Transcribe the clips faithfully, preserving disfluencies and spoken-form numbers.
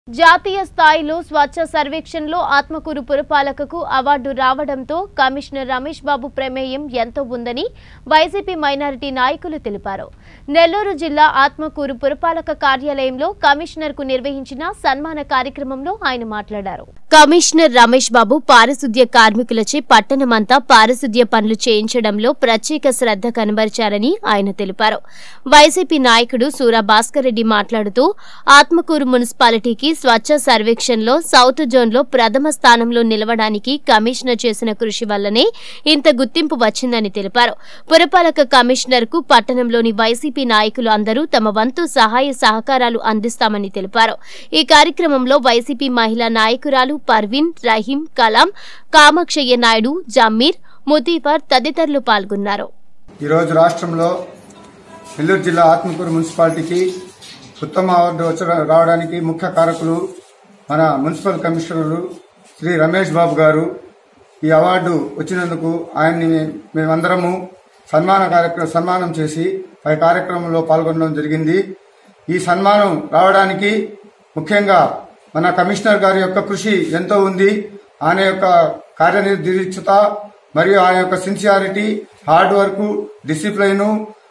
జాతీయ స్థాయిలో స్వచ్ఛ సర్వేక్షణలో ఆత్మకూరు పురపాలకకు అవార్డు రావడంతో కమిషనర్ రమేష్ బాబు ప్రమేయం ఎంతో ఉందని వైసీపీ మైనారిటీ నాయకులు తెలిపారు. నెల్లూరు జిల్లా ఆత్మకూరు పురపాలక కార్యాలయంలో కమిషనర్ కు నిర్వహించిన సన్మాన కార్యక్రమంలో ఆయన మాట్లాడారు. కమిషనర్ రమేష్ బాబు పారిశుద్ధ్య కార్మికులచే పట్టణమంతా పారిశుద్ధ్య పనులు చేయించడంలో ప్రత్యేక శ్రద్ధ కనబరిచారని ఆయన తెలిపారు. వైసీపీ నాయకుడు సూరా భాస్కర్ రెడ్డి మాట్లాడుతూ ఆత్మకూరు మున్సిపాలిటీకి స్వచ్ఛ సర్వేక్షణలో సౌత్ జోన్లో ప్రథమ స్థానంలో నిలవడానికి కమిషనర్ చేసిన కృషి వల్లనే ఇంత గుర్తింపు వచ్చిందని తెలిపారు. పురపాలక కమిషనర్ కు పట్టణంలోని వైసీపీ నాయకులు అందరూ తమ వంతు సహాయ సహకారాలు అందిస్తామని తెలిపారు. ఈ కార్యక్రమంలో వైసీపీ మహిళా నాయకురాలు పర్వీన్, రహీం, కలాం, కామాక్షయ్య నాయుడు, జమీర్, ముతీఫర్ తదితరులు పాల్గొన్నారు. ఈరోజు రాష్ట్రంలో నెల్లూరు జిల్లా ఆత్మకూరు మున్సిపాలిటీకి ఉత్తమ అవార్డు వచ్చ రావడానికి ముఖ్య కారకులు మన మున్సిపల్ కమిషనర్ శ్రీ రమేష్ బాబు గారు. ఈ అవార్డు వచ్చినందుకు ఆయన్ని మేమందరము సన్మాన కార్యక్రమం సన్మానం చేసి ఆ కార్యక్రమంలో పాల్గొనడం జరిగింది. ఈ సన్మానం రావడానికి ముఖ్యంగా మన కమిషనర్ గారి యొక్క కృషి ఎంతో ఉంది. ఆయన యొక్క కార్యనిర్దిష్టత మరియు ఆయన యొక్క సిన్సియారిటీ, హార్డ్ వర్క్, డిసిప్లైన్,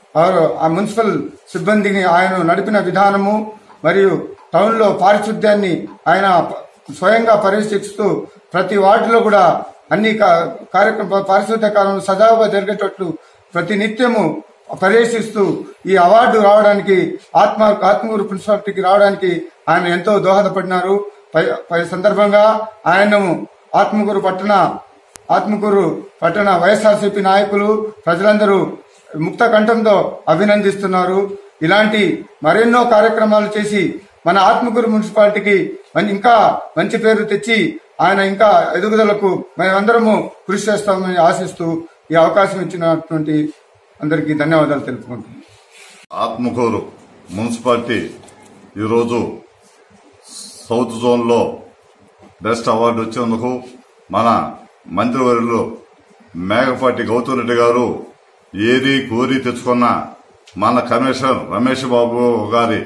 ఆ మున్సిపల్ సిబ్బందిని ఆయన నడిపిన విధానము మరియు టౌన్ లో పారిశుద్ధ్యాన్ని ఆయన స్వయంగా పర్యవేక్షిస్తూ ప్రతి వార్డులో కూడా అన్ని కార్యక్రమ పారిశుద్ధ్య కాలంలో సజావుగా జరిగేటట్లు ప్రతి నిత్యము పర్యవేక్షిస్తూ ఈ అవార్డు రావడానికి ఆత్మ ఆత్మకూరు మున్సిపాలిటీకి రావడానికి ఆయన ఎంతో దోహదపడినారు. పై సందర్భంగా ఆయనను ఆత్మకూరు పట్టణ ఆత్మకూరు పట్టణ వైఎస్ఆర్సీపీ నాయకులు ప్రజలందరూ ముక్త కంఠంతో అభినందిస్తున్నారు. ఇలాంటి మరెన్నో కార్యక్రమాలు చేసి మన ఆత్మకూరు మున్సిపాలిటీకి ఇంకా మంచి పేరు తెచ్చి ఆయన ఇంకా ఎదుగుదలకు మేమందరము కృషి చేస్తామని ఆశిస్తూ ఈ అవకాశం ఇచ్చినటువంటి అందరికీ ధన్యవాదాలు తెలుపుకుంటున్నాను. ఆత్మకూరు మున్సిపాలిటీ ఈరోజు సౌత్ జోన్ లో బెస్ట్ అవార్డు వచ్చేందుకు మన మంత్రివర్యులు మేకపాటి గౌతమ్ రెడ్డి గారు ఏది కోరి తెచ్చుకున్న మన కమిషనర్ రమేష్ బాబు గారి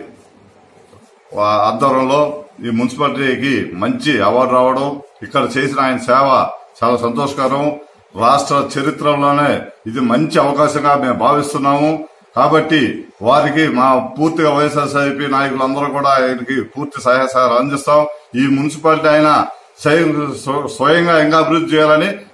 ఆధ్వర్యంలో ఈ మున్సిపాలిటీకి మంచి అవార్డు రావడం, ఇక్కడ చేసిన ఆయన సేవ చాలా సంతోషకరం. రాష్ట్ర చరిత్రలోనే ఇది మంచి అవకాశంగా మేము భావిస్తున్నాము. కాబట్టి వారికి మా పూర్తిగా వైఎస్ఆర్సీపీ నాయకులందరూ కూడా ఆయనకి పూర్తి సహాయ సహకారాలు అందిస్తాం. ఈ మున్సిపాలిటీ ఆయన స్వయంగా ఇంకా అభివృద్ధి చేయాలని